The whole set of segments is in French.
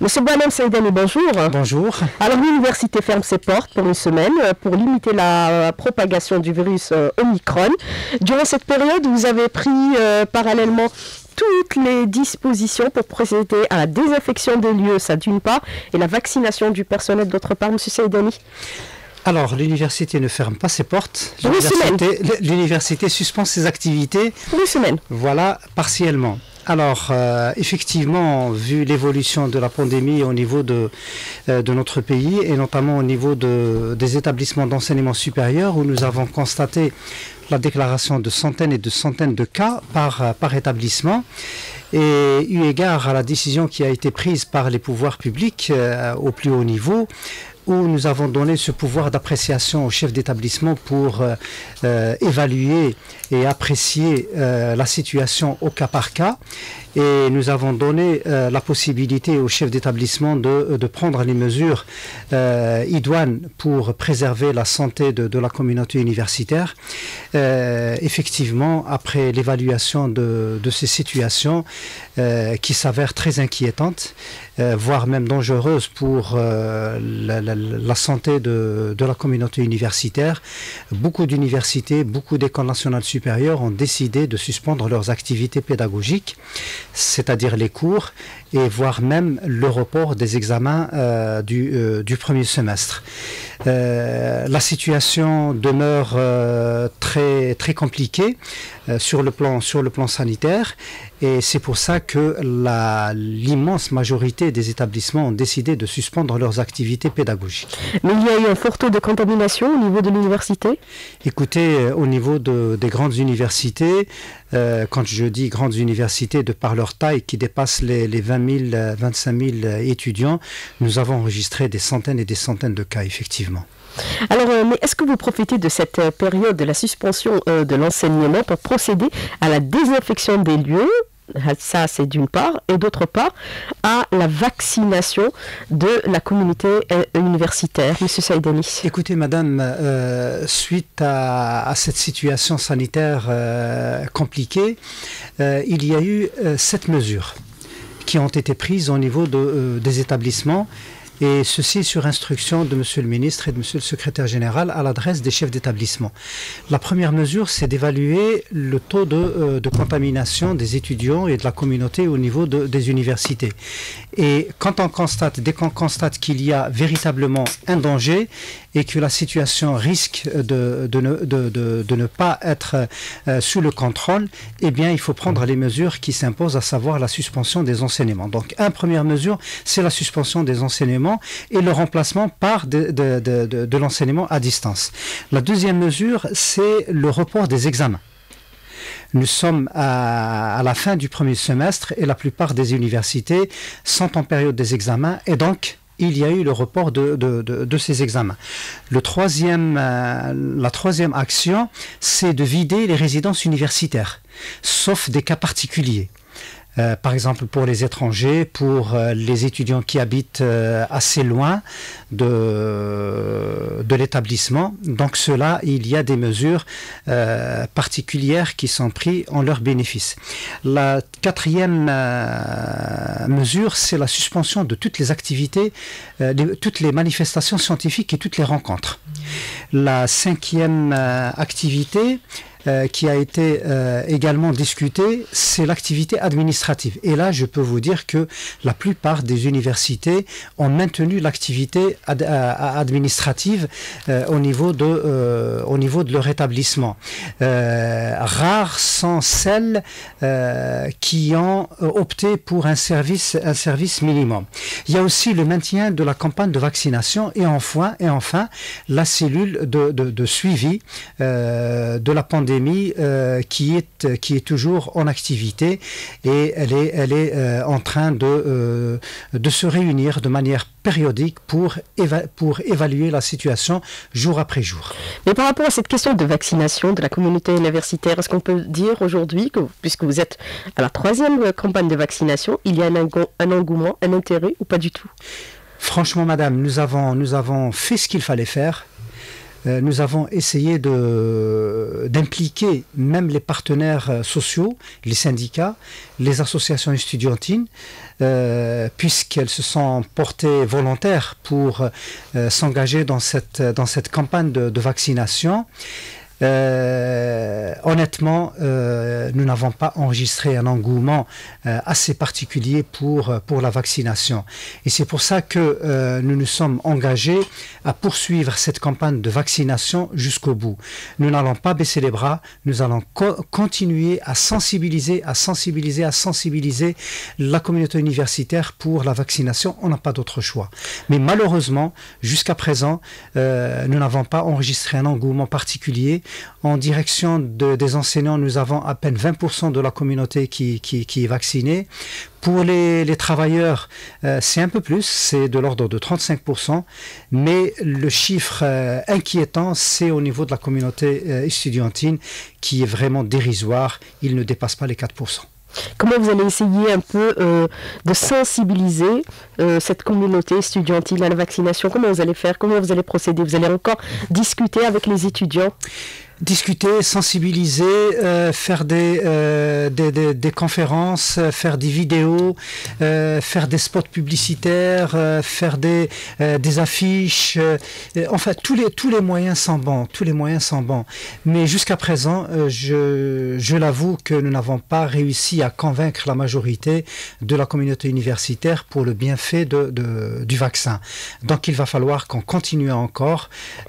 Monsieur Bouhanem Saïdani, bonjour. Bonjour. Alors l'université ferme ses portes pour une semaine pour limiter la propagation du virus Omicron. Durant cette période, vous avez pris parallèlement toutes les dispositions pour procéder à la désinfection des lieux, ça d'une part, et la vaccination du personnel d'autre part, monsieur Saïdani. Alors, l'université ne ferme pas ses portes. L'université suspend ses activités. Pour une semaine. Voilà, partiellement. Alors, effectivement, vu l'évolution de la pandémie au niveau de notre pays, et notamment au niveau des établissements d'enseignement supérieur, où nous avons constaté la déclaration de centaines et de centaines de cas par établissement, et eu égard à la décision qui a été prise par les pouvoirs publics au plus haut niveau, où nous avons donné ce pouvoir d'appréciation au chef d'établissement pour évaluer et apprécier la situation au cas par cas. Et nous avons donné la possibilité au chef d'établissement de prendre les mesures idoines pour préserver la santé de la communauté universitaire. Effectivement, après l'évaluation de ces situations qui s'avèrent très inquiétantes, voire même dangereuses pour la santé de la communauté universitaire, beaucoup d'universités, beaucoup d'écoles nationales supérieures ont décidé de suspendre leurs activités pédagogiques, c'est-à-dire les cours, et voire même le report des examens du premier semestre. La situation demeure très, très compliquée sur le plan sanitaire, et c'est pour ça que l'immense majorité des établissements ont décidé de suspendre leurs activités pédagogiques. Mais il y a eu un fort taux de contamination au niveau de l'université? Écoutez, au niveau des grandes universités, quand je dis grandes universités, de par leur taille qui dépasse les 20 000, 25 000 étudiants, nous avons enregistré des centaines et des centaines de cas, effectivement. Alors, mais est-ce que vous profitez de cette période de la suspension de l'enseignement pour procéder à la désinfection des lieux? Ça, c'est d'une part, et d'autre part, à la vaccination de la communauté universitaire. Monsieur Saïdani. Écoutez, madame, suite à cette situation sanitaire compliquée, il y a eu 7 mesures qui ont été prises au niveau des établissements, et ceci sur instruction de Monsieur le ministre et de Monsieur le secrétaire général à l'adresse des chefs d'établissement. La première mesure, c'est d'évaluer le taux de contamination des étudiants et de la communauté au niveau des universités. Et dès qu'on constate qu'il y a véritablement un danger et que la situation risque de ne pas être sous le contrôle, eh bien, il faut prendre les mesures qui s'imposent, à savoir la suspension des enseignements. Donc, première mesure, c'est la suspension des enseignements et le remplacement par de l'enseignement à distance. La deuxième mesure, c'est le report des examens. Nous sommes à la fin du premier semestre et la plupart des universités sont en période des examens, et donc il y a eu le report de ces examens. La troisième action, c'est de vider les résidences universitaires, sauf des cas particuliers. Par exemple pour les étrangers, pour les étudiants qui habitent assez loin de l'établissement. Donc cela, il y a des mesures particulières qui sont prises en leur bénéfice. La quatrième mesure, c'est la suspension de toutes les activités, toutes les manifestations scientifiques et toutes les rencontres. La cinquième activité qui a été également discutée, c'est l'activité administrative. Et là, je peux vous dire que la plupart des universités ont maintenu l'activité administrative au niveau de leur établissement. Rares sont celles qui ont opté pour un service minimum. Il y a aussi le maintien de la campagne de vaccination, et enfin la cellule de suivi de la pandémie qui est toujours en activité, et elle est en train de se réunir de manière périodique pour évaluer la situation jour après jour. Mais par rapport à cette question de vaccination de la communauté universitaire, est-ce qu'on peut dire aujourd'hui que, puisque vous êtes à la 3e campagne de vaccination, il y a un engouement, un intérêt, ou pas du tout? Franchement, madame, nous avons fait ce qu'il fallait faire. Nous avons essayé d'impliquer même les partenaires sociaux, les syndicats, les associations estudiantines, puisqu'elles se sont portées volontaires pour s'engager dans cette campagne de vaccination. Honnêtement, nous n'avons pas enregistré un engouement assez particulier pour la vaccination. Et c'est pour ça que nous nous sommes engagés à poursuivre cette campagne de vaccination jusqu'au bout. Nous n'allons pas baisser les bras, nous allons continuer à sensibiliser la communauté universitaire pour la vaccination. On n'a pas d'autre choix. Mais malheureusement, jusqu'à présent, nous n'avons pas enregistré un engouement particulier. En direction des enseignants, nous avons à peine 20% de la communauté qui est vaccinée. Pour les travailleurs, c'est un peu plus, c'est de l'ordre de 35%, mais le chiffre inquiétant, c'est au niveau de la communauté estudiantine qui est vraiment dérisoire, il ne dépasse pas les 4%. Comment vous allez essayer un peu de sensibiliser cette communauté estudiantine à la vaccination? Comment vous allez faire? Comment vous allez procéder? Vous allez encore discuter avec les étudiants? Discuter, sensibiliser, faire des conférences, faire des vidéos, faire des spots publicitaires, faire des affiches. Enfin, tous les moyens sont bons. Mais jusqu'à présent, je l'avoue que nous n'avons pas réussi à convaincre la majorité de la communauté universitaire pour le bienfait du vaccin. Donc, il va falloir qu'on continue encore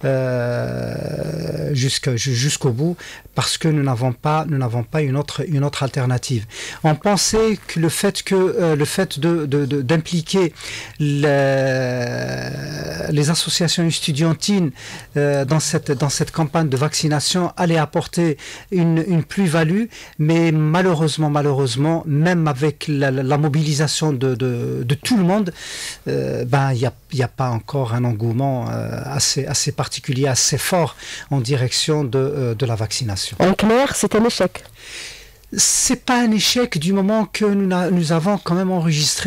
jusqu'au bout, parce que nous n'avons pas une autre alternative. On pensait que le fait d'impliquer les associations estudiantines dans cette campagne de vaccination allait apporter une plus-value, mais malheureusement, même avec la mobilisation de tout le monde, il n'y a pas encore un engouement assez particulier, assez fort en direction de la vaccination. En clair, c'est un échec. C'est pas un échec du moment que nous avons quand même enregistré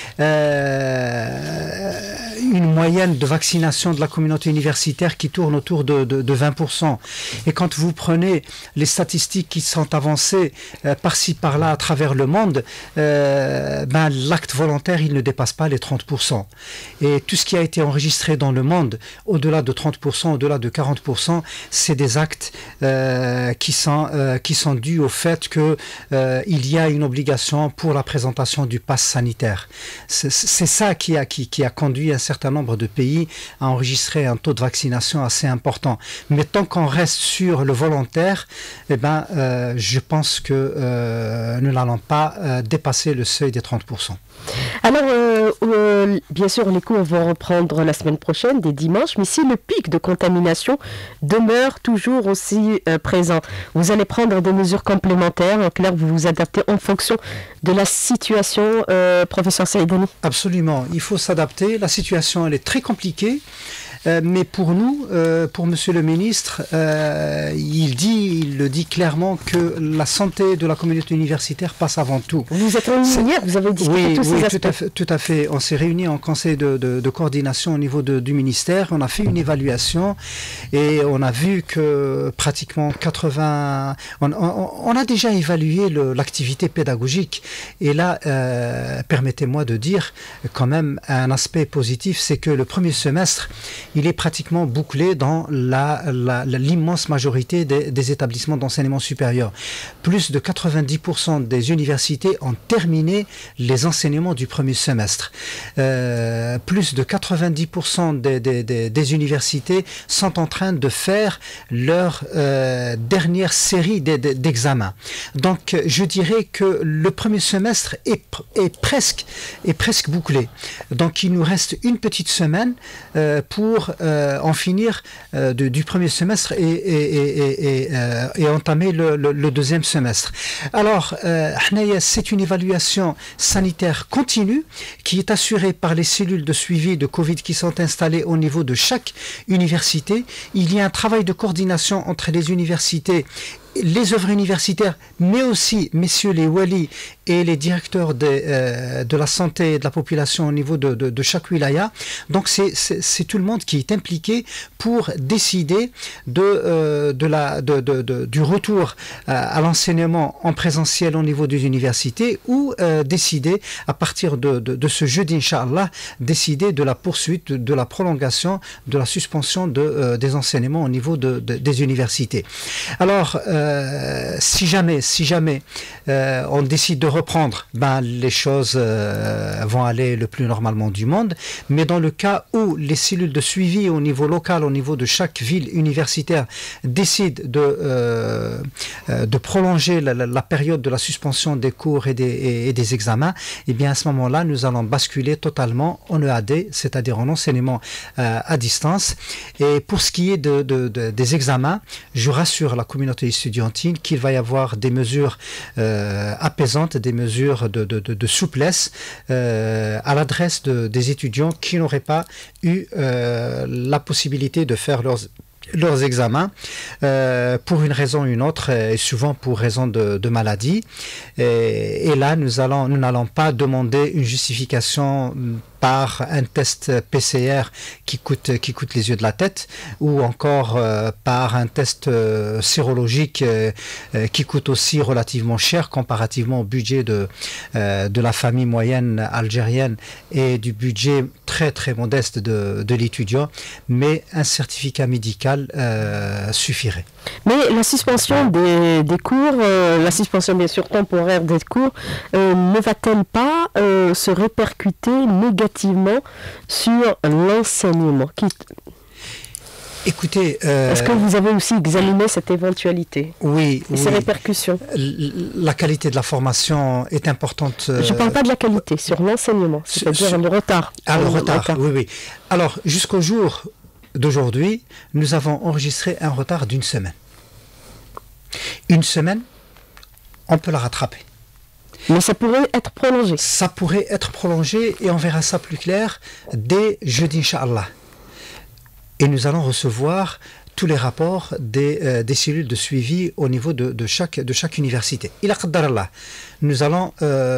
une moyenne de vaccination de la communauté universitaire qui tourne autour de 20%. Et quand vous prenez les statistiques qui sont avancées par-ci par-là à travers le monde, l'acte volontaire, il ne dépasse pas les 30%. Et tout ce qui a été enregistré dans le monde, au-delà de 30%, au-delà de 40%, c'est des actes qui sont dus au fait que il y a une obligation pour la présentation du pass sanitaire. C'est ça qui a conduit un certain nombre de pays à enregistrer un taux de vaccination assez important. Mais tant qu'on reste sur le volontaire, je pense que nous n'allons pas dépasser le seuil des 30%. Alors, bien sûr, les cours vont reprendre la semaine prochaine, dès dimanche, mais si le pic de contamination demeure toujours aussi présent, vous allez prendre des mesures complémentaires. En clair, vous vous adaptez en fonction de la situation, professeur Saïdani? Absolument, il faut s'adapter. La situation, elle est très compliquée. Mais pour nous, pour Monsieur le ministre, il le dit clairement que la santé de la communauté universitaire passe avant tout. Vous êtes réunis hier, vous avez discuté tous ces aspects. Tout à fait. On s'est réunis en conseil de coordination au niveau du ministère. On a fait une évaluation et on a vu que pratiquement 80... On a déjà évalué l'activité pédagogique. Et là, permettez-moi de dire quand même un aspect positif, c'est que le premier semestre, il est pratiquement bouclé dans l'immense majorité des établissements d'enseignement supérieur. Plus de 90% des universités ont terminé les enseignements du premier semestre. Plus de 90% des universités sont en train de faire leur dernière série d'examens. Donc, je dirais que le premier semestre est presque bouclé. Donc, il nous reste une petite semaine pour en finir du premier semestre et entamer le deuxième semestre. Alors, c'est une évaluation sanitaire continue qui est assurée par les cellules de suivi de Covid qui sont installées au niveau de chaque université. Il y a un travail de coordination entre les universités les œuvres universitaires, mais aussi, messieurs les walis et les directeurs de la santé et de la population au niveau de chaque wilaya. Donc c'est tout le monde qui est impliqué pour décider du retour à l'enseignement en présentiel au niveau des universités, ou décider à partir de ce jeudi, Inch'Allah, décider de la poursuite, de la prolongation, de la suspension des enseignements au niveau des universités. Alors, si jamais on décide de reprendre, les choses vont aller le plus normalement du monde. Mais dans le cas où les cellules de suivi au niveau local, au niveau de chaque ville universitaire, décident de prolonger la période de la suspension des cours et des examens, et bien à ce moment-là, nous allons basculer totalement en EAD, c'est-à-dire en enseignement à distance. Et pour ce qui est des examens, je rassure la communauté estudiantine qu'il va y avoir des mesures apaisantes, des mesures de souplesse à l'adresse des étudiants qui n'auraient pas eu la possibilité de faire leurs examens pour une raison ou une autre, et souvent pour raison de maladie. Et là, nous n'allons pas demander une justification par un test PCR qui coûte les yeux de la tête, ou encore par un test sérologique qui coûte aussi relativement cher comparativement au budget de la famille moyenne algérienne et du budget très très modeste de l'étudiant, mais un certificat médical suffirait. Mais la suspension des cours, la suspension bien sûr temporaire des cours, ne va-t-elle pas se répercuter négativement sur l'enseignement? Écoutez, est-ce que vous avez aussi examiné cette éventualité? Oui. Ces répercussions? La qualité de la formation est importante. Je ne parle pas de la qualité, sur l'enseignement, c'est-à-dire le retard. Ah, le retard, oui. Alors, jusqu'au jour d'aujourd'hui, nous avons enregistré un retard d'une semaine. Une semaine, on peut la rattraper. Mais ça pourrait être prolongé. Ça pourrait être prolongé, et on verra ça plus clair dès jeudi, Inch'Allah. Et nous allons recevoir tous les rapports des cellules de suivi au niveau de chaque université. Il a qaddarallah. Nous allons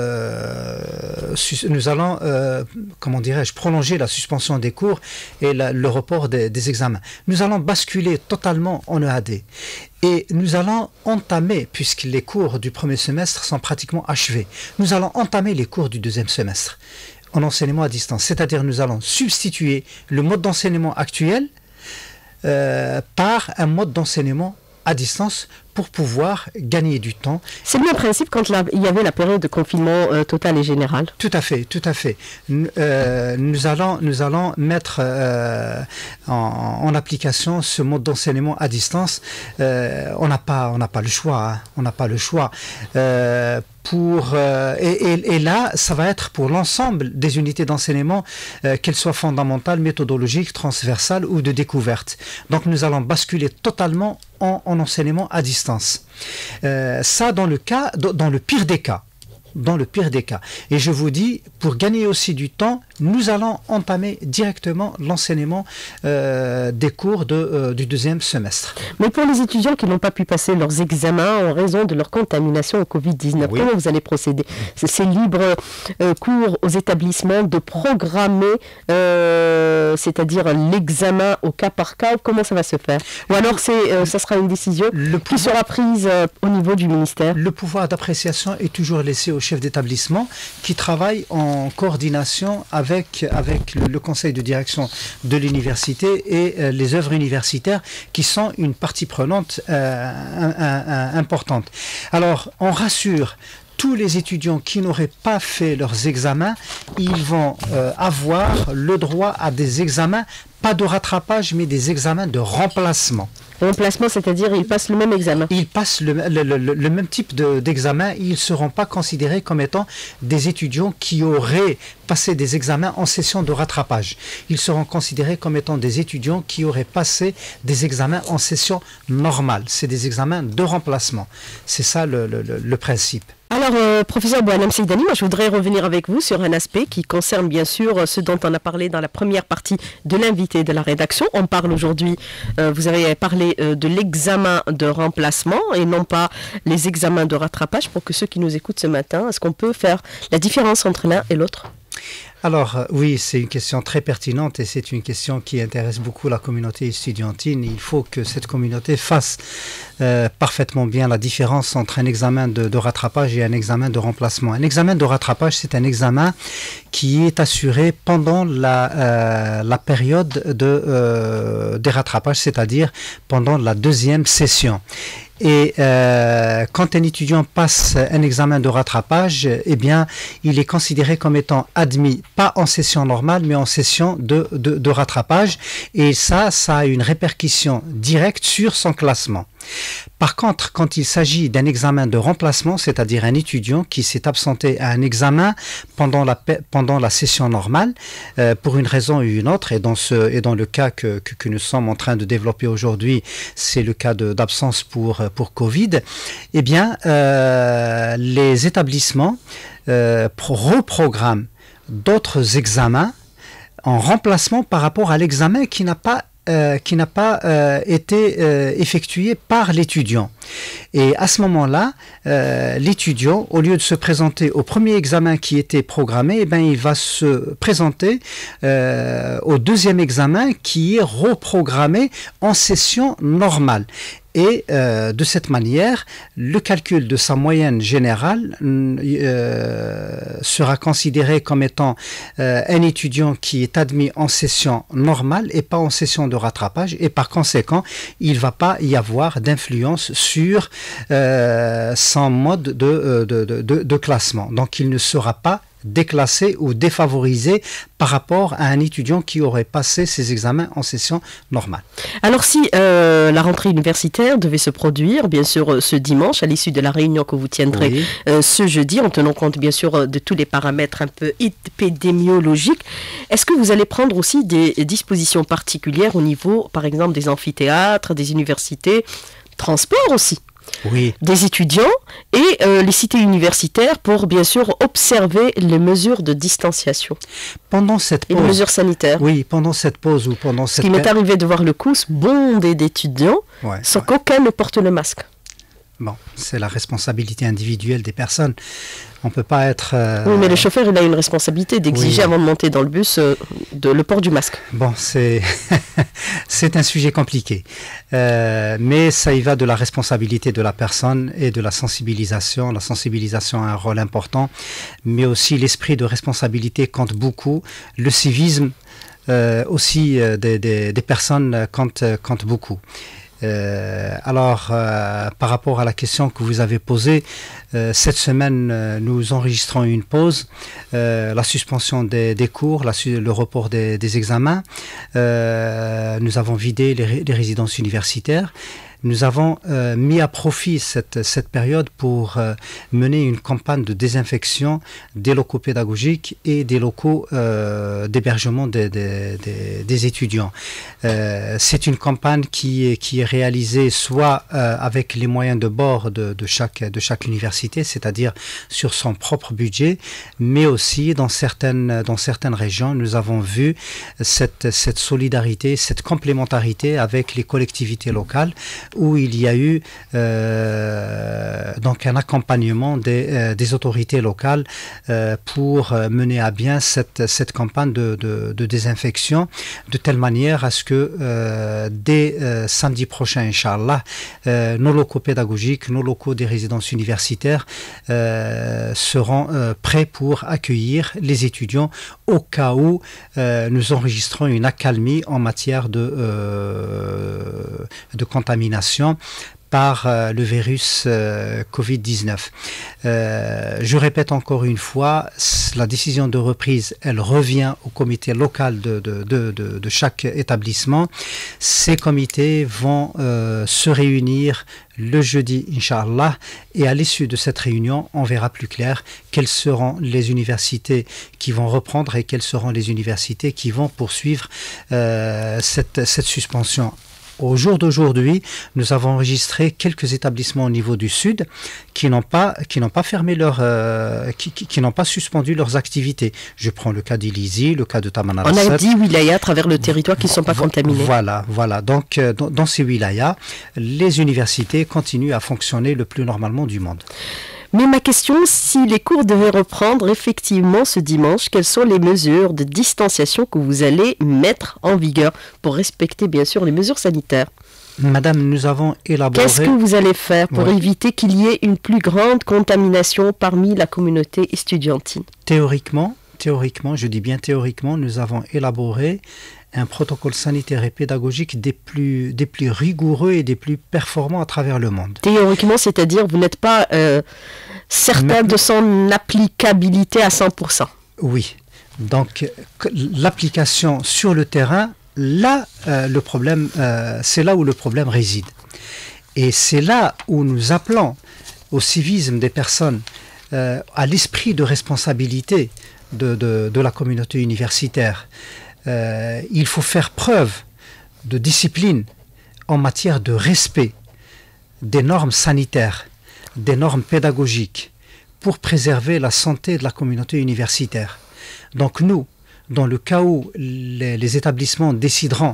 comment dirais-je, prolonger la suspension des cours et le report des examens. Nous allons basculer totalement en EAD. Et nous allons entamer, puisque les cours du premier semestre sont pratiquement achevés, nous allons entamer les cours du deuxième semestre en enseignement à distance. C'est-à-dire nous allons substituer le mode d'enseignement actuel par un mode d'enseignement à distance pour pouvoir gagner du temps. C'est le même principe quand il y avait la période de confinement total et général. Tout à fait. Nous allons mettre en application ce mode d'enseignement à distance. On n'a pas le choix. On n'a pas le choix. Et là, ça va être pour l'ensemble des unités d'enseignement, qu'elles soient fondamentales, méthodologiques, transversales ou de découverte. Donc nous allons basculer totalement en enseignement à distance. Ça dans le pire des cas. Dans le pire des cas. Et je vous dis, pour gagner aussi du temps, nous allons entamer directement l'enseignement des cours du deuxième semestre. Mais pour les étudiants qui n'ont pas pu passer leurs examens en raison de leur contamination au Covid-19, comment vous allez procéder? C'est libre cours aux établissements de programmer, c'est-à-dire l'examen au cas par cas, comment ça va se faire? Ou alors ça sera une décision qui sera prise au niveau du ministère? Le pouvoir d'appréciation est toujours laissé au chef d'établissement qui travaille en coordination avec le conseil de direction de l'université et les œuvres universitaires qui sont une partie prenante importante. Alors, on rassure tous les étudiants qui n'auraient pas fait leurs examens, ils vont avoir le droit à des examens, pas de rattrapage, mais des examens de remplacement. Remplacement, c'est-à-dire ils passent le même examen. Ils passent le même type d'examen. Ils ne seront pas considérés comme étant des étudiants qui auraient passé des examens en session de rattrapage. Ils seront considérés comme étant des étudiants qui auraient passé des examens en session normale. C'est des examens de remplacement. C'est ça le principe. Alors, professeur Bouanam Seydani, moi je voudrais revenir avec vous sur un aspect qui concerne bien sûr ce dont on a parlé dans la première partie de l'invité de la rédaction. On parle aujourd'hui, vous avez parlé de l'examen de remplacement et non pas les examens de rattrapage. Pour que ceux qui nous écoutent ce matin, est-ce qu'on peut faire la différence entre l'un et l'autre ? Alors oui, c'est une question très pertinente et c'est une question qui intéresse beaucoup la communauté estudiantine. Il faut que cette communauté fasse parfaitement bien la différence entre un examen de rattrapage et un examen de remplacement. Un examen de rattrapage, c'est un examen qui est assuré pendant la période des rattrapages, c'est-à-dire pendant la deuxième session. Et quand un étudiant passe un examen de rattrapage, eh bien, il est considéré comme étant admis, pas en session normale, mais en session de rattrapage. Et ça a une répercussion directe sur son classement. Par contre, quand il s'agit d'un examen de remplacement, c'est-à-dire un étudiant qui s'est absenté à un examen pendant la session normale, pour une raison ou une autre, et dans le cas que nous sommes en train de développer aujourd'hui, c'est le cas d'absence pour Covid, eh bien, les établissements reprogramment d'autres examens en remplacement par rapport à l'examen qui n'a pas été effectué par l'étudiant. Et à ce moment-là, l'étudiant, au lieu de se présenter au premier examen qui était programmé, eh bien, il va se présenter au deuxième examen qui est reprogrammé en session normale. Et de cette manière, le calcul de sa moyenne générale sera considéré comme étant un étudiant qui est admis en session normale et pas en session de rattrapage. Et par conséquent, il ne va pas y avoir d'influence sur son mode de classement. Donc, il ne sera pas déclassé ou défavorisé par rapport à un étudiant qui aurait passé ses examens en session normale. Alors si la rentrée universitaire devait se produire, bien sûr, ce dimanche, à l'issue de la réunion que vous tiendrez ce jeudi, en tenant compte bien sûr de tous les paramètres un peu épidémiologiques, est-ce que vous allez prendre aussi des dispositions particulières au niveau, par exemple, des amphithéâtres, des universités, transport aussi ? Oui. Des étudiants et les cités universitaires pour bien sûr observer les mesures de distanciation. Pendant cette pause, et les mesures sanitaires. Oui, pendant cette pause ou pendant cette... Ce qui m'est arrivé de voir le COUS bondé d'étudiants sans qu'aucun ne porte le masque. Bon, c'est la responsabilité individuelle des personnes. On ne peut pas être... Oui, mais le chauffeur, il a une responsabilité d'exiger avant de monter dans le bus le port du masque. Bon, c'est un sujet compliqué. Mais ça y va de la responsabilité de la personne et de la sensibilisation. La sensibilisation a un rôle important, mais aussi l'esprit de responsabilité compte beaucoup. Le civisme aussi des personnes compte beaucoup. Par rapport à la question que vous avez posée, cette semaine, nous enregistrons une pause, la suspension des cours, le report des examens. Nous avons vidé les résidences universitaires. Nous avons mis à profit cette période pour mener une campagne de désinfection des locaux pédagogiques et des locaux d'hébergement des étudiants. C'est une campagne qui est réalisée soit avec les moyens de bord de chaque université, c'est-à-dire sur son propre budget, mais aussi dans certaines régions, nous avons vu cette solidarité, cette complémentarité avec les collectivités locales, où il y a eu donc un accompagnement des autorités locales pour mener à bien cette campagne de désinfection, de telle manière à ce que dès samedi prochain, Inch'Allah, nos locaux pédagogiques, nos locaux des résidences universitaires seront prêts pour accueillir les étudiants au cas où nous enregistrons une accalmie en matière de contamination par le virus Covid-19. Je répète encore une fois, la décision de reprise, elle revient au comité local de chaque établissement. Ces comités vont se réunir le jeudi, Inch'Allah, et à l'issue de cette réunion, on verra plus clair quelles seront les universités qui vont reprendre et quelles seront les universités qui vont poursuivre cette suspension Au jour d'aujourd'hui, nous avons enregistré quelques établissements au niveau du sud qui n'ont pas fermé qui n'ont pas suspendu leurs activités. Je prends le cas d'Ilizi, le cas de Tamanrasset. On a 10 wilayas à travers le territoire qui ne sont pas contaminés. Voilà. Donc, dans ces wilayas, les universités continuent à fonctionner le plus normalement du monde. Mais ma question, si les cours devaient reprendre effectivement ce dimanche, quelles sont les mesures de distanciation que vous allez mettre en vigueur pour respecter bien sûr les mesures sanitaires? Madame, nous avons élaboré... Qu'est-ce que vous allez faire pour éviter qu'il y ait une plus grande contamination parmi la communauté estudiantine? Théoriquement, je dis bien théoriquement, nous avons élaboré un protocole sanitaire et pédagogique des plus rigoureux et des plus performants à travers le monde. Théoriquement, c'est-à-dire vous n'êtes pas certain de son applicabilité à 100%. Oui. Donc, l'application sur le terrain, là, le problème, c'est là où le problème réside. Et c'est là où nous appelons au civisme des personnes, à l'esprit de responsabilité de la communauté universitaire. Il faut faire preuve de discipline en matière de respect des normes sanitaires, des normes pédagogiques pour préserver la santé de la communauté universitaire. Donc nous, dans le cas où les établissements décideront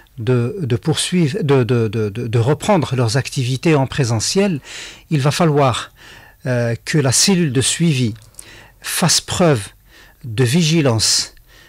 de poursuivre, de reprendre leurs activités en présentiel, il va falloir que la cellule de suivi fasse preuve de vigilance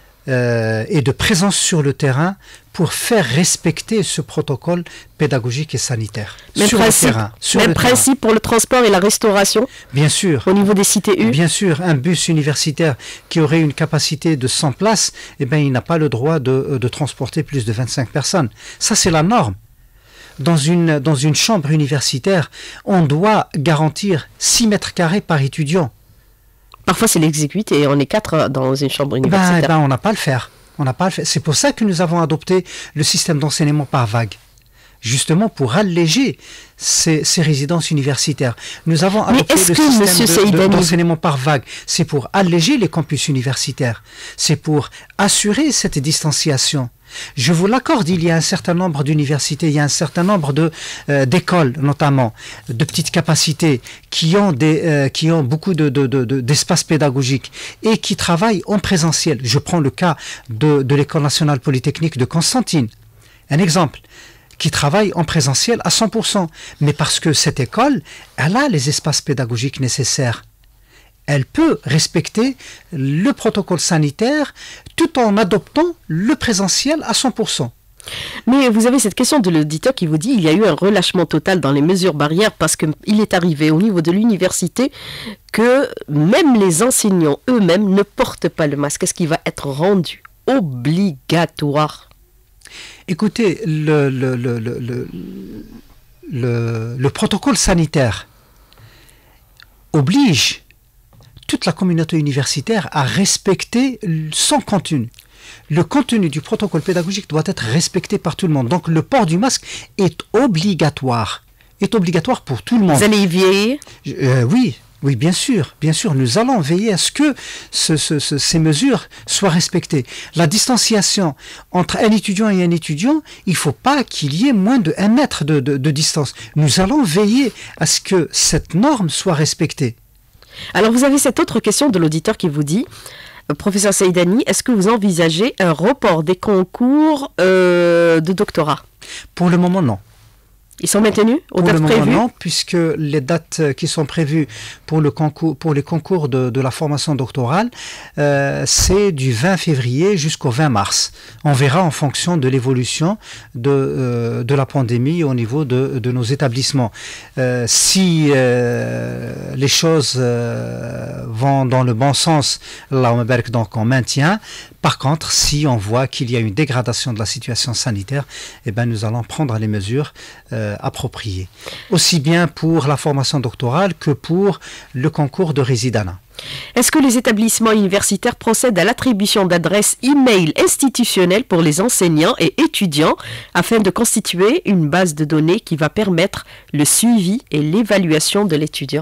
et de présence sur le terrain pour faire respecter ce protocole pédagogique et sanitaire. Même principe pour le transport et la restauration? Bien sûr. Au niveau des cités U? Bien sûr, un bus universitaire qui aurait une capacité de 100 places, eh bien, il n'a pas le droit de transporter plus de 25 personnes. Ça, c'est la norme. Dans une chambre universitaire, on doit garantir 6 mètres carrés par étudiant. Parfois, c'est l'exécuté et on est 4 dans une chambre universitaire. On n'a pas à le faire. C'est pour ça que nous avons adopté le système d'enseignement par vague, justement pour alléger ces résidences universitaires. Nous avons adopté le système d'enseignement par vague. C'est pour alléger les campus universitaires. C'est pour assurer cette distanciation. Je vous l'accorde, il y a un certain nombre d'universités, il y a un certain nombre d'écoles, notamment, de petites capacités, qui ont beaucoup d'espaces pédagogiques et qui travaillent en présentiel. Je prends le cas de l'École nationale polytechnique de Constantine. Un exemple, qui travaille en présentiel à 100%. Mais parce que cette école, elle a les espaces pédagogiques nécessaires. Elle peut respecter le protocole sanitaire tout en adoptant le présentiel à 100%. Mais vous avez cette question de l'auditeur qui vous dit il y a eu un relâchement total dans les mesures barrières parce qu'il est arrivé au niveau de l'université que même les enseignants eux-mêmes ne portent pas le masque. Est-ce qu'il va être rendu obligatoire? Écoutez, le protocole sanitaire oblige toute la communauté universitaire à respecter son contenu. Le contenu du protocole pédagogique doit être respecté par tout le monde. Donc le port du masque est obligatoire. Est obligatoire pour tout le monde. Vous allez y veiller? Oui, bien sûr. Nous allons veiller à ce que ces mesures soient respectées. La distanciation entre un étudiant et un étudiant, il ne faut pas qu'il y ait moins de 1 mètre de distance. Nous allons veiller à ce que cette norme soit respectée. Alors vous avez cette autre question de l'auditeur qui vous dit professeur Saïdani, est-ce que vous envisagez un report des concours de doctorat? Pour le moment, non. Ils sont maintenus aux dates prévues? Pour le moment, non, puisque les dates qui sont prévues pour les concours de la formation doctorale, c'est du 20 février jusqu'au 20 mars. On verra en fonction de l'évolution de la pandémie au niveau de nos établissements. Si les choses vont dans le bon sens, donc on maintient. Par contre, si on voit qu'il y a une dégradation de la situation sanitaire, eh ben, nous allons prendre les mesures appropriées. Aussi bien pour la formation doctorale que pour le concours de résidanat. Est-ce que les établissements universitaires procèdent à l'attribution d'adresses e-mail institutionnelles pour les enseignants et étudiants afin de constituer une base de données qui va permettre le suivi et l'évaluation de l'étudiant?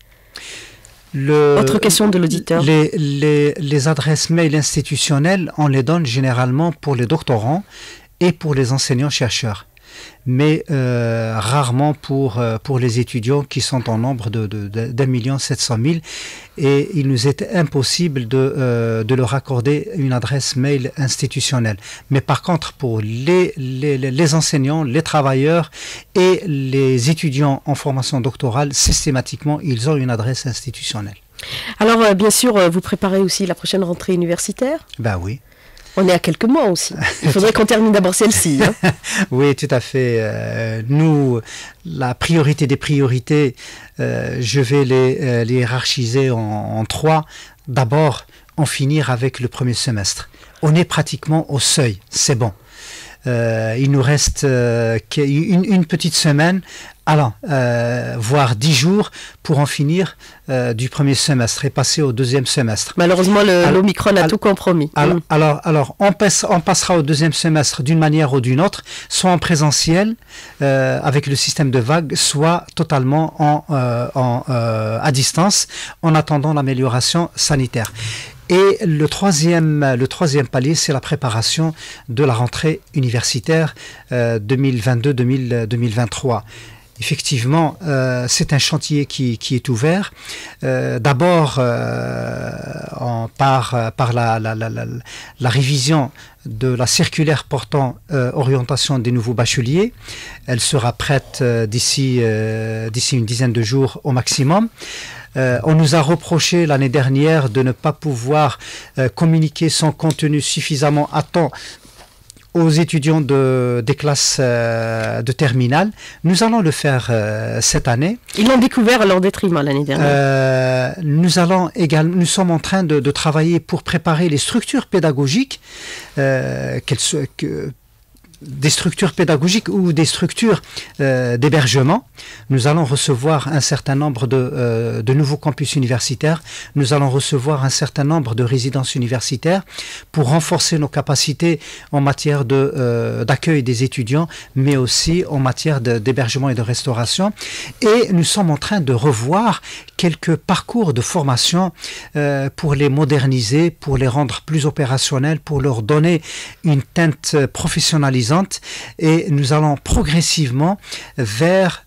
Autre question de l'auditeur. Les adresses mail institutionnelles, on les donne généralement pour les doctorants et pour les enseignants-chercheurs. mais rarement pour les étudiants qui sont en nombre d'1,7 million. Et il nous est impossible de leur accorder une adresse mail institutionnelle. Mais par contre, pour les enseignants, les travailleurs et les étudiants en formation doctorale, systématiquement, ils ont une adresse institutionnelle. Alors, bien sûr, vous préparez aussi la prochaine rentrée universitaire? Ben oui. On est à quelques mois aussi. Il faudrait qu'on termine d'abord celle-ci. Hein. Oui, tout à fait. Nous, la priorité des priorités, je vais les hiérarchiser en 3. D'abord, en finir avec le premier semestre. On est pratiquement au seuil, c'est bon. Il nous reste une petite semaine, voire 10 jours pour en finir du premier semestre et passer au deuxième semestre. Malheureusement, l'Omicron a tout compromis. Alors on passera au deuxième semestre d'une manière ou d'une autre, soit en présentiel avec le système de vague, soit totalement à distance, en attendant l'amélioration sanitaire. Et le troisième palier, c'est la préparation de la rentrée universitaire 2022-2023. Effectivement, c'est un chantier qui est ouvert. D'abord, par la révision de la circulaire portant orientation des nouveaux bacheliers. Elle sera prête d'ici une dizaine de jours au maximum. On nous a reproché l'année dernière de ne pas pouvoir communiquer son contenu suffisamment à temps aux étudiants des classes de terminale. Nous allons le faire cette année. Ils l'ont découvert à leur détriment l'année dernière. Nous sommes en train de travailler pour préparer les structures pédagogiques, des structures pédagogiques ou des structures d'hébergement. Nous allons recevoir un certain nombre de nouveaux campus universitaires. Nous allons recevoir un certain nombre de résidences universitaires pour renforcer nos capacités en matière d'accueil des étudiants, mais aussi en matière d'hébergement et de restauration. Et nous sommes en train de revoir quelques parcours de formation pour les moderniser, pour les rendre plus opérationnels, pour leur donner une teinte professionnalisante. Et nous allons progressivement vers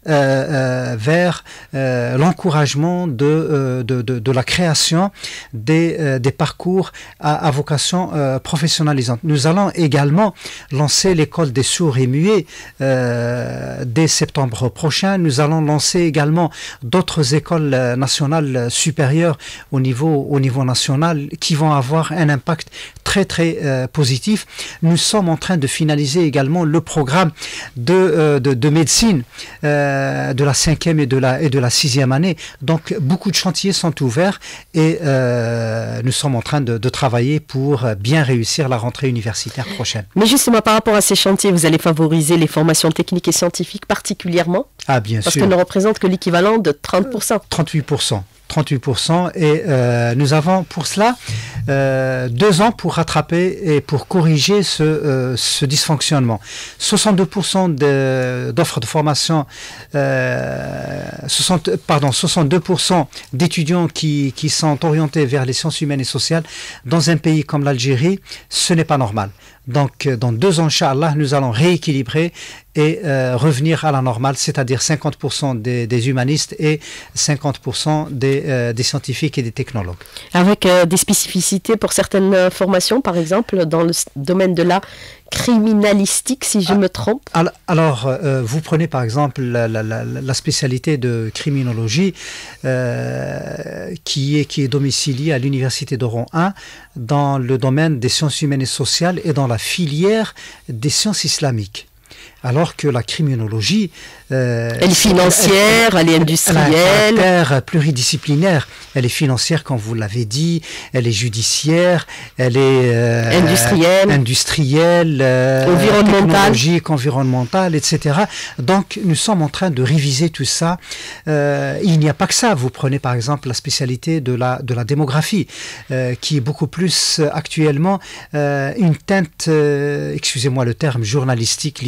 l'encouragement de la création des parcours à vocation professionnalisante. Nous allons également lancer l'école des sourds et muets dès septembre prochain. Nous allons lancer également d'autres écoles nationales supérieures au niveau national qui vont avoir un impact très très positif. Nous sommes en train de finaliser également le programme de médecine de la 5e et de la 6e année. Donc beaucoup de chantiers sont ouverts et nous sommes en train de travailler pour bien réussir la rentrée universitaire prochaine. Mais justement par rapport à ces chantiers, vous allez favoriser les formations techniques et scientifiques particulièrement? Ah bien Parce sûr. qu'elles ne représentent que l'équivalent de 30%. 38%. Et nous avons pour cela 2 ans pour rattraper et pour corriger ce dysfonctionnement. 62% d'offres de formation, 62% d'étudiants qui sont orientés vers les sciences humaines et sociales dans un pays comme l'Algérie, ce n'est pas normal. Donc, dans 2 ans, Inch'Allah, nous allons rééquilibrer et revenir à la normale, c'est-à-dire 50% des humanistes et 50% des scientifiques et des technologues. Avec des spécificités pour certaines formations, par exemple, dans le domaine de la criminalistique, si je me trompe. Alors, vous prenez par exemple la spécialité de criminologie qui est domiciliée à l'université d'Oran 1 dans le domaine des sciences humaines et sociales et dans la filière des sciences islamiques. Alors que la criminologie... elle est financière, elle est industrielle. Elle a un caractère pluridisciplinaire. Elle est financière, comme vous l'avez dit, elle est judiciaire, elle est industrielle, technologique, environnementale, etc. Donc, nous sommes en train de réviser tout ça. Il n'y a pas que ça. Vous prenez par exemple la spécialité de la démographie, qui est beaucoup plus actuellement une teinte, excusez-moi le terme, journalistique, littéraire.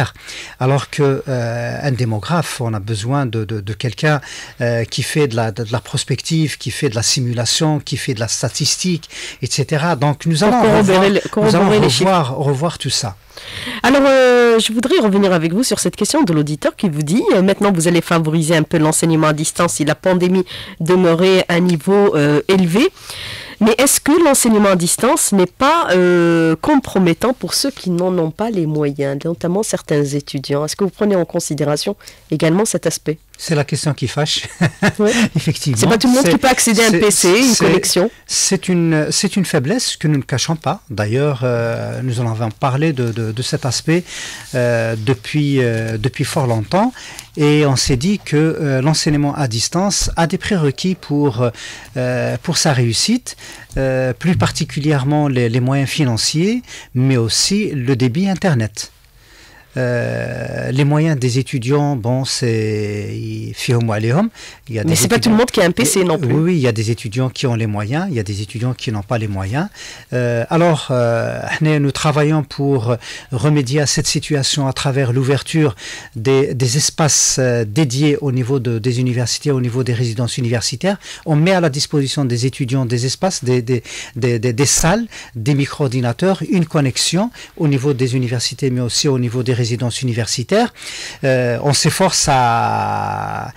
faire. Alors que un démographe, on a besoin de quelqu'un qui fait de la prospective, qui fait de la simulation, qui fait de la statistique, etc. Donc nous allons revoir tout ça. Alors, je voudrais revenir avec vous sur cette question de l'auditeur qui vous dit maintenant vous allez favoriser un peu l'enseignement à distance si la pandémie demeurait à un niveau élevé. Mais est-ce que l'enseignement à distance n'est pas compromettant pour ceux qui n'en ont pas les moyens, notamment certains étudiants? Est-ce que vous prenez en considération également cet aspect? C'est la question qui fâche, ouais. Effectivement. C'est pas tout le monde qui peut accéder à un PC, une connexion. C'est une faiblesse que nous ne cachons pas. D'ailleurs, nous en avons parlé de cet aspect depuis fort longtemps. Et on s'est dit que l'enseignement à distance a des prérequis pour sa réussite, plus particulièrement les moyens financiers, mais aussi le débit Internet. Les moyens des étudiants, bon, c'est fihom wa alayhom. Mais c'est pas tout le monde qui a un PC non plus. Oui, il y a des étudiants qui ont les moyens, il y a des étudiants qui n'ont pas les moyens. Alors, nous travaillons pour remédier à cette situation à travers l'ouverture des espaces dédiés au niveau des universités, au niveau des résidences universitaires. On met à la disposition des étudiants des espaces, des salles, des micro-ordinateurs, une connexion au niveau des universités, mais aussi au niveau des résidences universitaires. On s'efforce à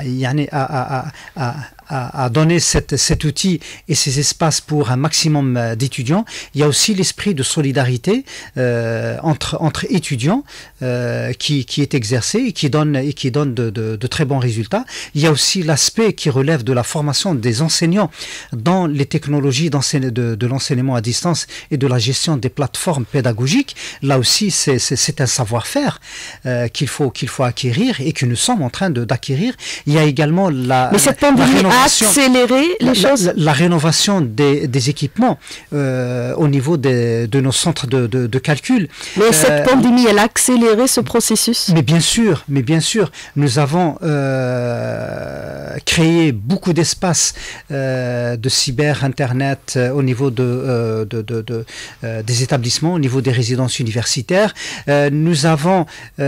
donner cet outil et ces espaces pour un maximum d'étudiants. Il y a aussi l'esprit de solidarité entre étudiants qui est exercé et qui donne de très bons résultats. Il y a aussi l'aspect qui relève de la formation des enseignants dans les technologies de l'enseignement à distance et de la gestion des plateformes pédagogiques. Là aussi, c'est un savoir-faire qu'il faut acquérir et que nous sommes en train d'acquérir. Il y a également Mais cette pandémie a accéléré les choses. La rénovation des équipements au niveau de nos centres de calcul. Mais cette pandémie, elle a accéléré ce processus. Mais bien sûr, nous avons créé beaucoup d'espaces de cyber-internet au niveau des établissements, au niveau des résidences universitaires. Nous avons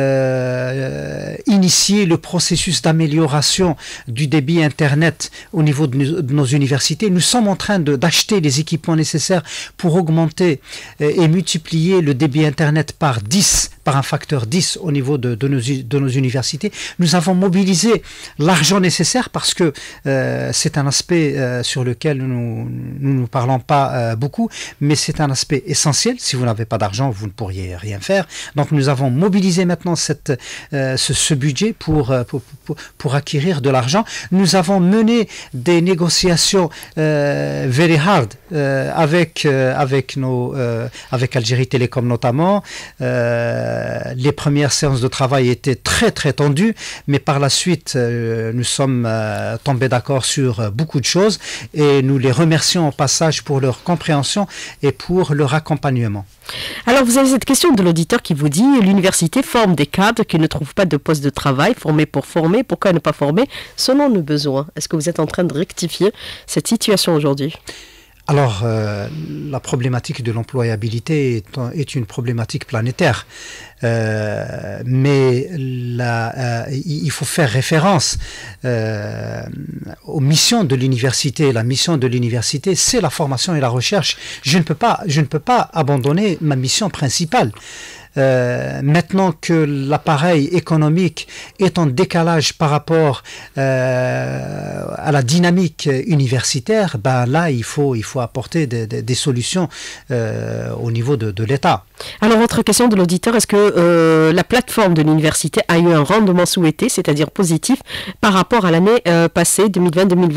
initié le processus d'amélioration du débit Internet au niveau de nos universités. Nous sommes en train d'acheter les équipements nécessaires pour augmenter et multiplier le débit Internet par un facteur 10 au niveau de nos universités. Nous avons mobilisé l'argent nécessaire parce que c'est un aspect sur lequel nous ne parlons pas beaucoup, mais c'est un aspect essentiel. Si vous n'avez pas d'argent, vous ne pourriez rien faire. Donc nous avons mobilisé maintenant ce budget pour acquérir de l'argent. Nous avons mené des négociations very hard avec Algérie Télécom notamment. Les premières séances de travail étaient très très tendues, mais par la suite nous sommes tombés d'accord sur beaucoup de choses et nous les remercions au passage pour leur compréhension et pour leur accompagnement. Alors vous avez cette question de l'auditeur qui vous dit l'université forme des cadres qui ne trouvent pas de poste de travail, formés pour former, pourquoi ne pas former selon nos besoins? Est-ce que vous êtes en train de rectifier cette situation aujourd'hui? Alors, la problématique de l'employabilité est une problématique planétaire. Mais il faut faire référence aux missions de l'université. La mission de l'université, c'est la formation et la recherche. Je ne peux pas abandonner ma mission principale. Maintenant que l'appareil économique est en décalage par rapport à la dynamique universitaire, ben là il faut apporter des solutions au niveau de l'État. Alors autre question de l'auditeur, est-ce que la plateforme de l'université a eu un rendement souhaité, c'est-à-dire positif, par rapport à l'année passée, 2020-2021 ?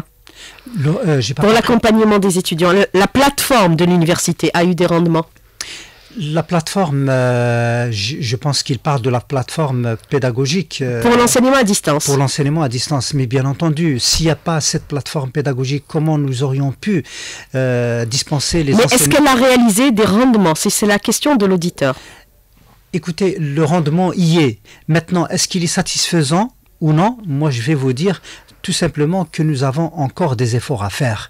Pour l'accompagnement des étudiants, la plateforme de l'université a eu des rendements? La plateforme, je pense qu'il parle de la plateforme pédagogique. Pour l'enseignement à distance. Pour l'enseignement à distance. Mais bien entendu, s'il n'y a pas cette plateforme pédagogique, comment nous aurions pu dispenser les enseignements? Mais est-ce qu'elle a réalisé des rendements? C'est la question de l'auditeur. Écoutez, le rendement y est. Maintenant, est-ce qu'il est satisfaisant ou non? Moi, je vais vous dire tout simplement que nous avons encore des efforts à faire.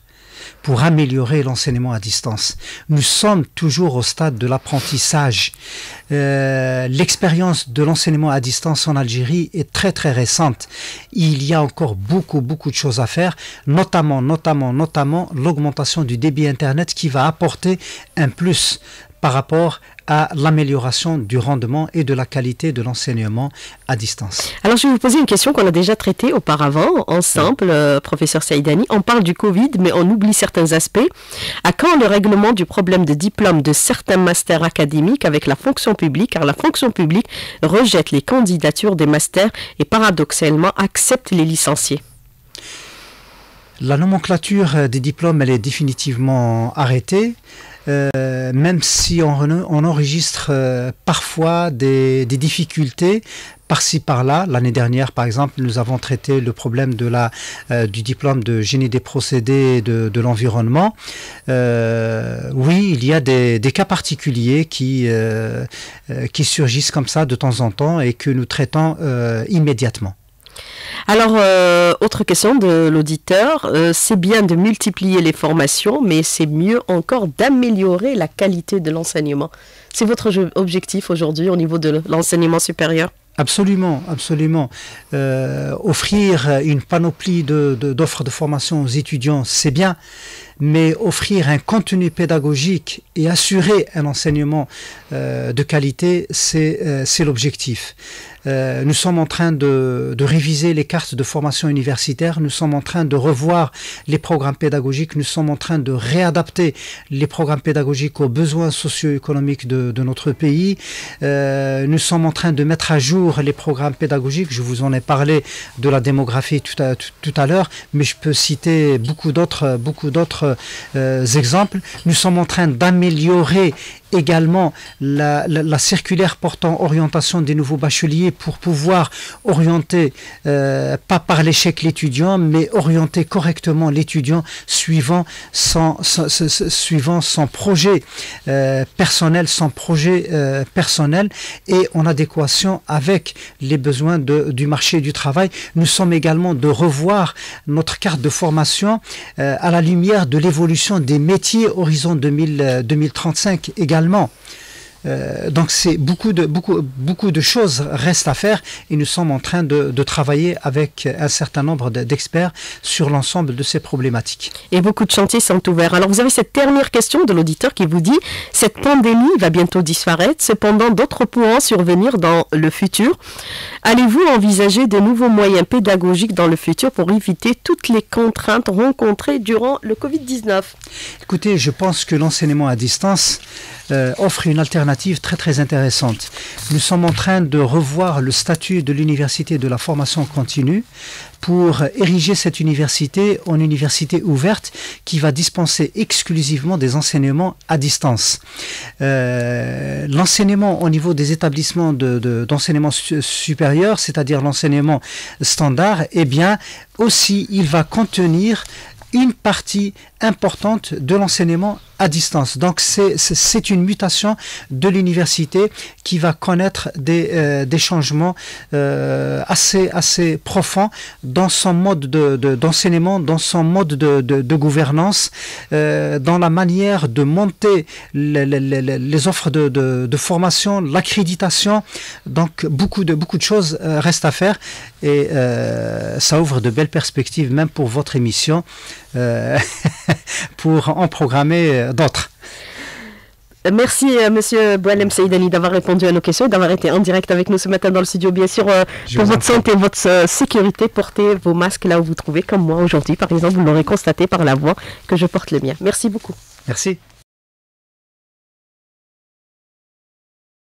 pour améliorer l'enseignement à distance. Nous sommes toujours au stade de l'apprentissage. L'expérience de l'enseignement à distance en Algérie est très très récente. Il y a encore beaucoup de choses à faire, notamment l'augmentation du débit Internet qui va apporter un plus par rapport à l'amélioration du rendement et de la qualité de l'enseignement à distance. Alors je vais vous poser une question qu'on a déjà traitée auparavant, ensemble, professeur Saïdani. On parle du Covid, mais on oublie certains aspects. À quand le règlement du problème de diplôme de certains masters académiques avec la fonction publique, car la fonction publique rejette les candidatures des masters et paradoxalement accepte les licenciés? La nomenclature des diplômes, elle est définitivement arrêtée. Même si on enregistre parfois des difficultés par-ci par-là. L'année dernière, par exemple, nous avons traité le problème du diplôme de génie des procédés de l'environnement. Oui, il y a des cas particuliers qui surgissent comme ça de temps en temps et que nous traitons immédiatement. Alors, autre question de l'auditeur, c'est bien de multiplier les formations, mais c'est mieux encore d'améliorer la qualité de l'enseignement. C'est votre objectif aujourd'hui au niveau de l'enseignement supérieur? Absolument. Offrir une panoplie d'offres de formation aux étudiants, c'est bien, mais offrir un contenu pédagogique et assurer un enseignement de qualité, c'est l'objectif. Nous sommes en train de réviser les cartes de formation universitaire, nous sommes en train de revoir les programmes pédagogiques, nous sommes en train de réadapter les programmes pédagogiques aux besoins socio-économiques de notre pays. Nous sommes en train de mettre à jour les programmes pédagogiques. Je vous en ai parlé de la démographie tout à l'heure, mais je peux citer beaucoup d'autres exemples. Nous sommes en train d'améliorer également la circulaire portant orientation des nouveaux bacheliers pour pouvoir orienter, pas par l'échec l'étudiant, mais orienter correctement l'étudiant suivant son projet personnel, et en adéquation avec les besoins du marché du travail. Nous sommes également de revoir notre carte de formation à la lumière de l'évolution des métiers horizon 2035 également. Donc c'est beaucoup de choses restent à faire et nous sommes en train de travailler avec un certain nombre d'experts sur l'ensemble de ces problématiques. Et beaucoup de chantiers sont ouverts. Alors vous avez cette dernière question de l'auditeur qui vous dit « Cette pandémie va bientôt disparaître, cependant d'autres pourront survenir dans le futur. Allez-vous envisager de nouveaux moyens pédagogiques dans le futur pour éviter toutes les contraintes rencontrées durant le Covid-19 ?» Écoutez, je pense que l'enseignement à distance offre une alternative très intéressante. Nous sommes en train de revoir le statut de l'université de la formation continue pour ériger cette université en université ouverte qui va dispenser exclusivement des enseignements à distance. L'enseignement au niveau des établissements d'enseignement supérieur, c'est-à-dire l'enseignement standard, eh bien aussi il va contenir une partie importante de l'enseignement à distance. Donc c'est une mutation de l'université qui va connaître des changements assez profonds dans son mode d'enseignement, dans son mode de gouvernance, dans la manière de monter les offres de formation, l'accréditation. Donc beaucoup de choses restent à faire et ça ouvre de belles perspectives même pour votre émission pour en programmer d'autres. Merci Monsieur Boualem Saïdani d'avoir répondu à nos questions et d'avoir été en direct avec nous ce matin dans le studio. Bien sûr, pour votre santé et votre sécurité, portez vos masques là où vous trouvez, comme moi aujourd'hui par exemple, vous l'aurez constaté par la voix que je porte le mien. Merci beaucoup. Merci.